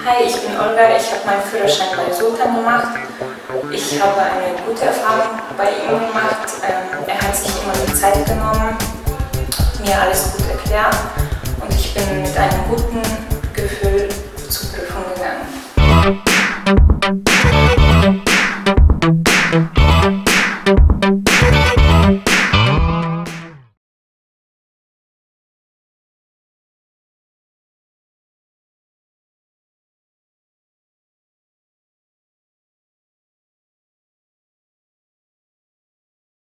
Hi, ich bin Olga, ich habe meinen Führerschein bei Sultan gemacht. Ich habe eine gute Erfahrung bei ihm gemacht. Er hat sich immer die Zeit genommen, mir alles gut erklärt und ich bin mit einem guten Gefühl